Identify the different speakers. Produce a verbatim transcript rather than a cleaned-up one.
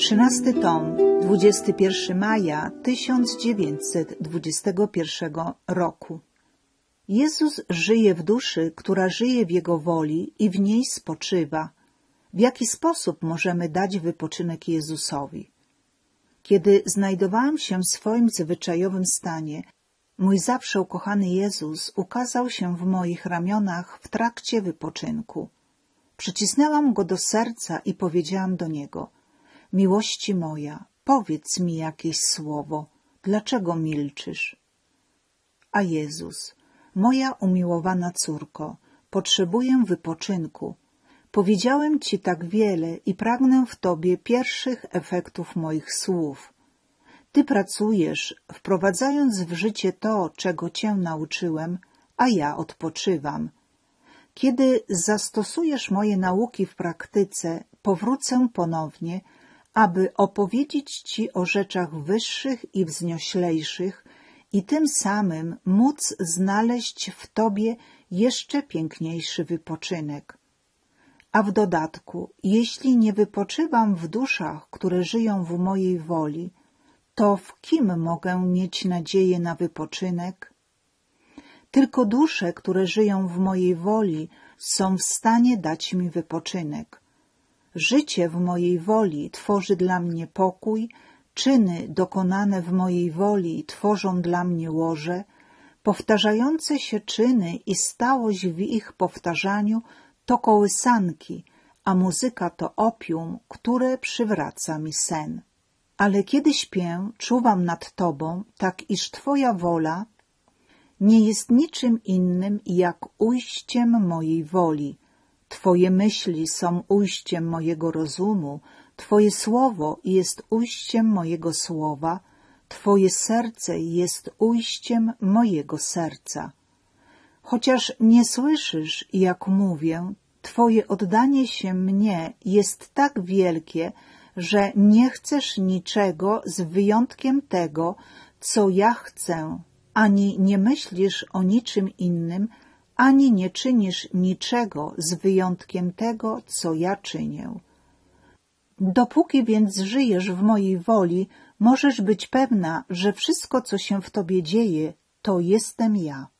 Speaker 1: Trzynasty tom, dwudziestego pierwszego maja tysiąc dziewięćset dwudziestego pierwszego roku. Jezus żyje w duszy, która żyje w Jego woli i w niej spoczywa. W jaki sposób możemy dać wypoczynek Jezusowi? Kiedy znajdowałam się w swoim zwyczajowym stanie, mój zawsze ukochany Jezus ukazał się w moich ramionach w trakcie wypoczynku. Przycisnęłam Go do serca i powiedziałam do Niego: miłości moja, powiedz mi jakieś słowo, dlaczego milczysz? A Jezus: moja umiłowana córko, potrzebuję wypoczynku. Powiedziałem Ci tak wiele i pragnę w Tobie pierwszych efektów moich słów. Ty pracujesz, wprowadzając w życie to, czego Cię nauczyłem, a ja odpoczywam. Kiedy zastosujesz moje nauki w praktyce, powrócę ponownie, aby opowiedzieć Ci o rzeczach wyższych i wznioślejszych i tym samym móc znaleźć w Tobie jeszcze piękniejszy wypoczynek. A w dodatku, jeśli nie wypoczywam w duszach, które żyją w mojej woli, to w kim mogę mieć nadzieję na wypoczynek? Tylko dusze, które żyją w mojej woli, są w stanie dać mi wypoczynek. Życie w mojej woli tworzy dla mnie pokój, czyny dokonane w mojej woli tworzą dla mnie łoże, powtarzające się czyny i stałość w ich powtarzaniu to kołysanki, a muzyka to opium, które przywraca mi sen. Ale kiedy śpię, czuwam nad Tobą, tak iż Twoja wola nie jest niczym innym jak ujściem mojej woli. Twoje myśli są ujściem mojego rozumu, Twoje słowo jest ujściem mojego słowa, Twoje serce jest ujściem mojego serca. Chociaż nie słyszysz, jak mówię, Twoje oddanie się mnie jest tak wielkie, że nie chcesz niczego z wyjątkiem tego, co ja chcę, ani nie myślisz o niczym innym, ani nie czynisz niczego z wyjątkiem tego, co ja czynię. Dopóki więc żyjesz w mojej woli, możesz być pewna, że wszystko, co się w Tobie dzieje, to jestem ja.